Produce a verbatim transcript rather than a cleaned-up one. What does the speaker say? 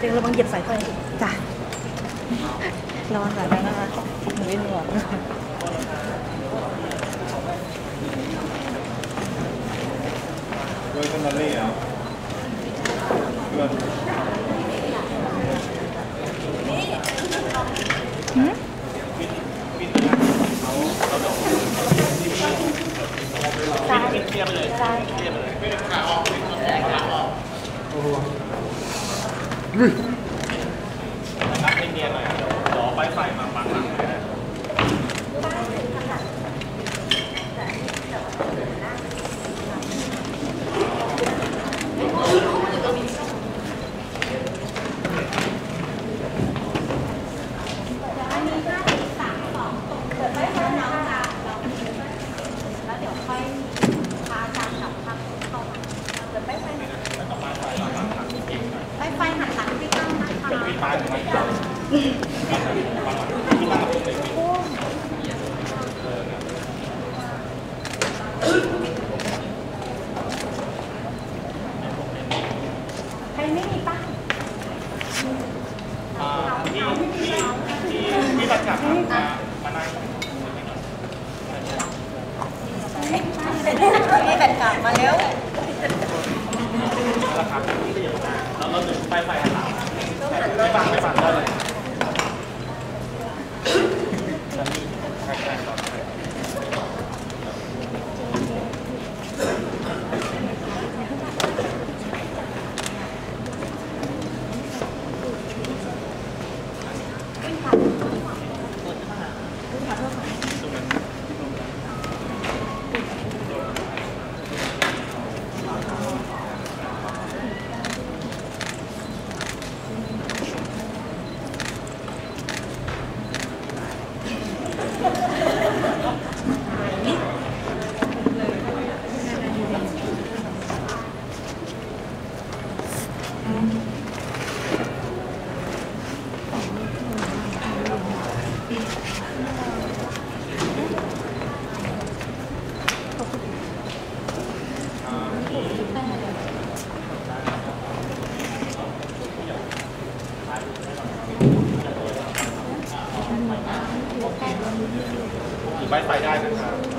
เจอระวังเหยียบสายไฟจ้ะระวังสายไฟนะคะหนูไม่หนวกด้วยต้นมะลิอ่ะด้วยหืมใช่ใช่ขาออกขาออกโอ้โหนับเนียนหน่อยเดี๋ยวไปไฟมาบังหลังเลยนะใครไม่มีป้าที่ที่ที่ตัดกับมามานั่งมีแบตกลับมาแล้วราคาที่จะอยู่มาแล้วเราดึงไฟไฟหันหลังไม่บังไม่บังได้เลยไฟไฟได้นะครับ